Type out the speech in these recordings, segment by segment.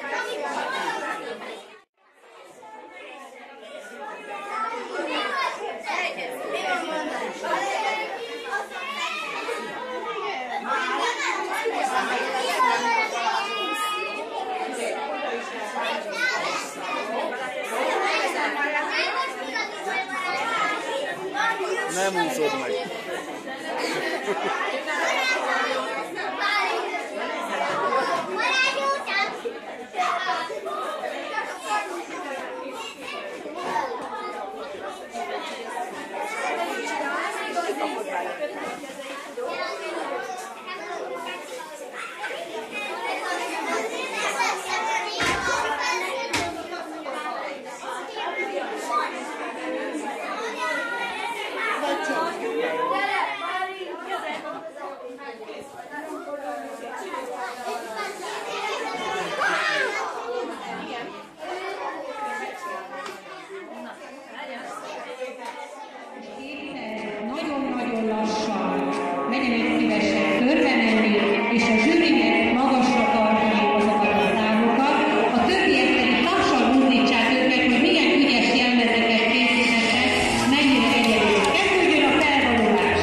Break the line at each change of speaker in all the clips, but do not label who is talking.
Nem úszod meg.
Nagyon-nagyon lassan, legyenek szívesen körbe menni, és a zsűrinek magasra tartani azokat a számokat. A többiek pedig lassan buzdítsák őket, hogy milyen ügyes jelmezeket készítettek, mennyire egyenlőek. Kezdődjön a felvonulás!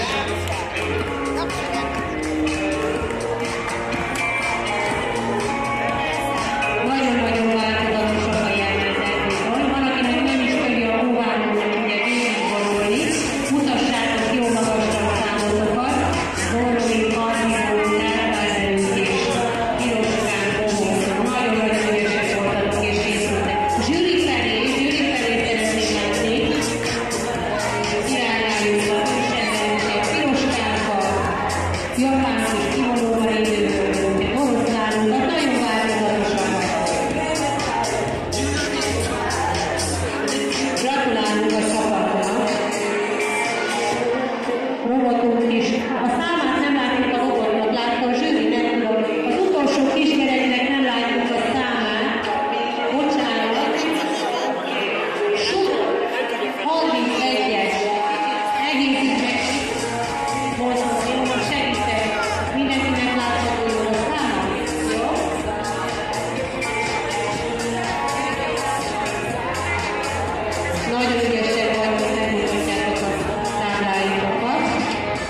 Nagyon-nagyon változatosak a jelmezek bizony. Van, akinek nem is tudja a hóválónak ugye végigvonulni. Mutassátok jó magasra a számotokat. Borlói, Arminó, Nervázelők és Piroskán, Bohózó. Nagyon-nagyon ügyesek voltatok és készültek. Zsűri felé szeretném látni. Irányájuk a ősendőség, Piroskánka, japánok és kivonóban idők, oroszlánunkat, nagyon változatosak. Gratulálunk a csapatnak. Robotunk is. A számát nem látjuk a robotnak, látta a zsűri, nem tudom. Az utolsó kisgyereknek nem látjuk a számát. Bocsánat. 31-es. Egészít meg. Mondom, én most segítek. Mindenkinek látható jól a számát. Jó? Nagyon ügyesek vagytok, megmutatjátok a tábláitokat.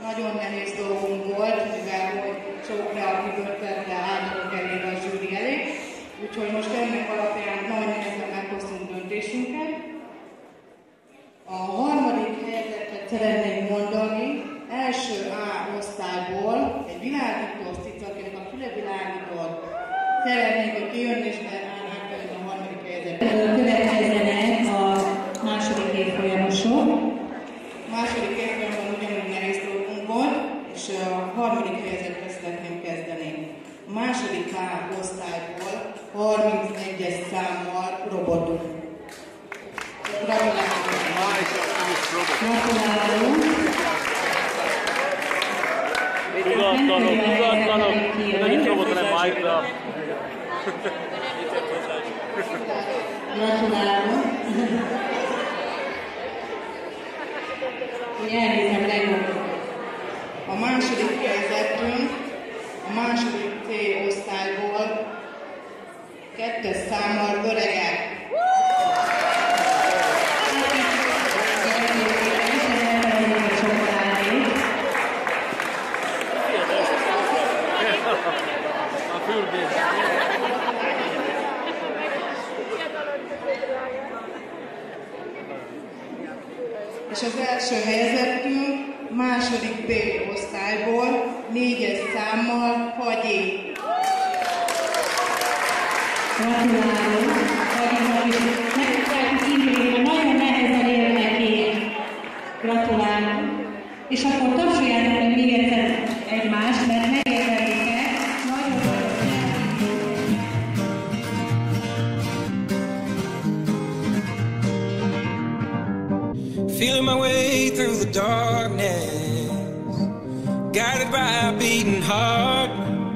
nagyon nehéz dolgunk volt, mivel hogy sok kreatív ötletre álltunk elég a zsűri elé. Úgyhogy most ennek alapján nagy nehezen meghoztunk döntésünket. A harmadik helyezettet szeretnénk mondani, első A osztályból egy világító cica, akinek a füle világított, szeretnénk, hogy kijönni, és átvenni a harmadik helyezettet.
Következzenek a második évfolyamosok.
Második évfolyamban ugyanúgy nehéz dolgunk volt, és a harmadik helyezettel szeretném kezdeni. A második A osztályból 31-es számmal robotunk. Gratulálunk!
Tudatlanok, de nincs robot, hanem Minecraft.
Gratulálok! Úgy elnézem legnagyobb.
A második helyezettünk a második C osztályból 2-es számmal öregek.
A fürdés.
És az első helyezettünk második B osztályból 4-es számmal Hagyi.
Gratulálok! Hagyinak is meg tudják írni, mert nagyon nehezen érnek én. Gratulálok! És akkor tapsoljátok meg még egyszer egymást, mert megérdelik el.
Feeling my way through the darkness, guided by a beating heart.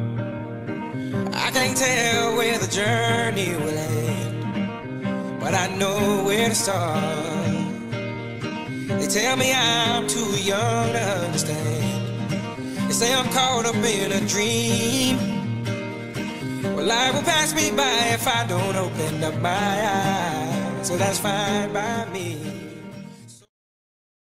I can't tell where the journey will end, but I know where to start. They tell me I'm too young to understand. They say I'm caught up in a dream. Well, life will pass me by if I don't open up my eyes, so that's fine by me.